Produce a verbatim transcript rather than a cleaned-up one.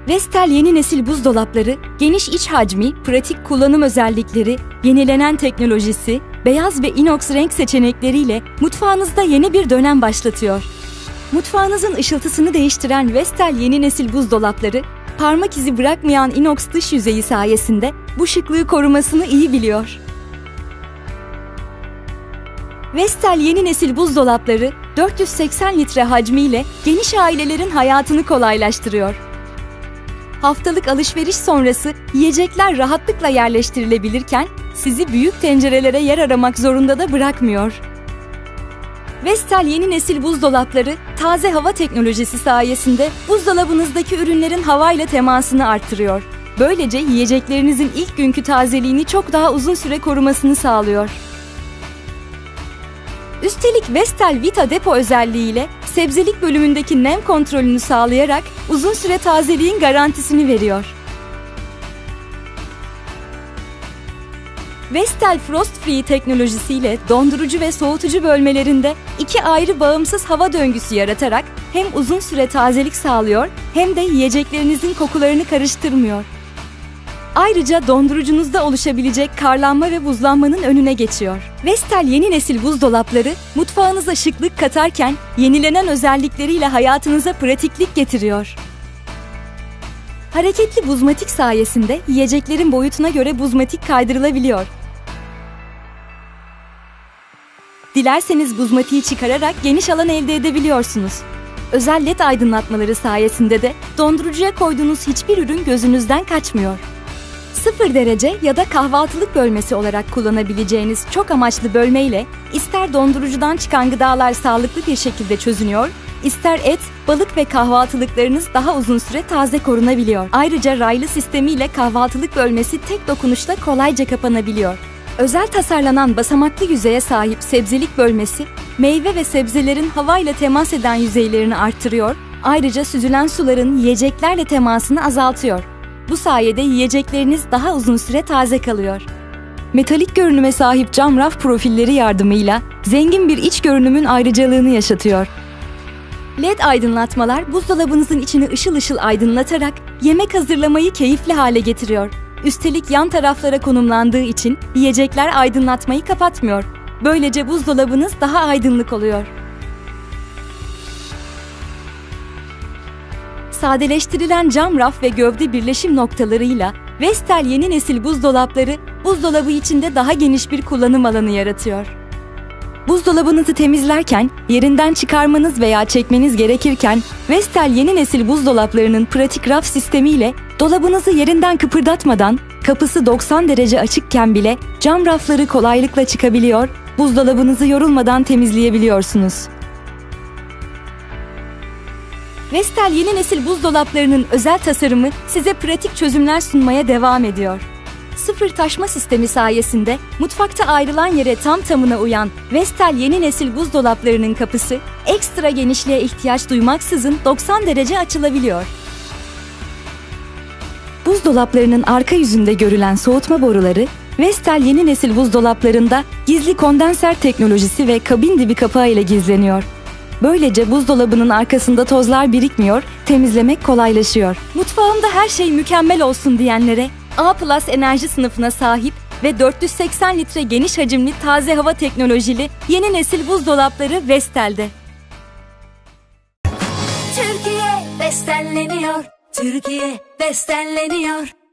Vestel yeni nesil buzdolapları, geniş iç hacmi, pratik kullanım özellikleri, yenilenen teknolojisi, beyaz ve inox renk seçenekleriyle mutfağınızda yeni bir dönem başlatıyor. Mutfağınızın ışıltısını değiştiren Vestel yeni nesil buzdolapları, parmak izi bırakmayan inox dış yüzeyi sayesinde bu şıklığı korumasını iyi biliyor. Vestel yeni nesil buzdolapları, dört yüz seksen litre hacmiyle geniş ailelerin hayatını kolaylaştırıyor. Haftalık alışveriş sonrası yiyecekler rahatlıkla yerleştirilebilirken sizi büyük tencerelere yer aramak zorunda da bırakmıyor. Vestel yeni nesil buzdolapları, taze hava teknolojisi sayesinde buzdolabınızdaki ürünlerin havayla temasını arttırıyor. Böylece yiyeceklerinizin ilk günkü tazeliğini çok daha uzun süre korumasını sağlıyor. Üstelik Vestel Vita depo özelliğiyle sebzelik bölümündeki nem kontrolünü sağlayarak uzun süre tazeliğin garantisini veriyor. Vestel Frost Free teknolojisiyle dondurucu ve soğutucu bölmelerinde iki ayrı bağımsız hava döngüsü yaratarak hem uzun süre tazelik sağlıyor hem de yiyeceklerinizin kokularını karıştırmıyor. Ayrıca dondurucunuzda oluşabilecek karlanma ve buzlanmanın önüne geçiyor. Vestel yeni nesil buzdolapları mutfağınıza şıklık katarken yenilenen özellikleriyle hayatınıza pratiklik getiriyor. Hareketli buzmatik sayesinde yiyeceklerin boyutuna göre buzmatik kaydırılabiliyor. Dilerseniz buzmatiği çıkararak geniş alan elde edebiliyorsunuz. Özel led aydınlatmaları sayesinde de dondurucuya koyduğunuz hiçbir ürün gözünüzden kaçmıyor. Sıfır derece ya da kahvaltılık bölmesi olarak kullanabileceğiniz çok amaçlı bölmeyle ister dondurucudan çıkan gıdalar sağlıklı bir şekilde çözünüyor, ister et, balık ve kahvaltılıklarınız daha uzun süre taze korunabiliyor. Ayrıca raylı sistemiyle kahvaltılık bölmesi tek dokunuşla kolayca kapanabiliyor. Özel tasarlanan basamaklı yüzeye sahip sebzelik bölmesi, meyve ve sebzelerin havayla temas eden yüzeylerini arttırıyor, ayrıca süzülen suların yiyeceklerle temasını azaltıyor. Bu sayede yiyecekleriniz daha uzun süre taze kalıyor. Metalik görünüme sahip cam raf profilleri yardımıyla zengin bir iç görünümün ayrıcalığını yaşatıyor. Led aydınlatmalar buzdolabınızın içini ışıl ışıl aydınlatarak yemek hazırlamayı keyifli hale getiriyor. Üstelik yan taraflara konumlandığı için yiyecekler aydınlatmayı kapatmıyor. Böylece buzdolabınız daha aydınlık oluyor. Sadeleştirilen cam raf ve gövde birleşim noktalarıyla Vestel yeni nesil buzdolapları buzdolabı içinde daha geniş bir kullanım alanı yaratıyor. Buzdolabınızı temizlerken yerinden çıkarmanız veya çekmeniz gerekirken Vestel yeni nesil buzdolaplarının pratik raf sistemiyle dolabınızı yerinden kıpırdatmadan kapısı doksan derece açıkken bile cam rafları kolaylıkla çıkabiliyor, buzdolabınızı yorulmadan temizleyebiliyorsunuz. Vestel yeni nesil buzdolaplarının özel tasarımı size pratik çözümler sunmaya devam ediyor. Sıfır taşma sistemi sayesinde mutfakta ayrılan yere tam tamına uyan Vestel yeni nesil buzdolaplarının kapısı ekstra genişliğe ihtiyaç duymaksızın doksan derece açılabiliyor. Buzdolaplarının arka yüzünde görülen soğutma boruları Vestel yeni nesil buzdolaplarında gizli kondenser teknolojisi ve kabin dibi kapağı ile gizleniyor. Böylece buzdolabının arkasında tozlar birikmiyor, temizlemek kolaylaşıyor. Mutfağımda her şey mükemmel olsun diyenlere A plus enerji sınıfına sahip ve dört yüz seksen litre geniş hacimli taze hava teknolojili yeni nesil buzdolapları Vestel'de. Türkiye bestenleniyor, Türkiye bestenleniyor.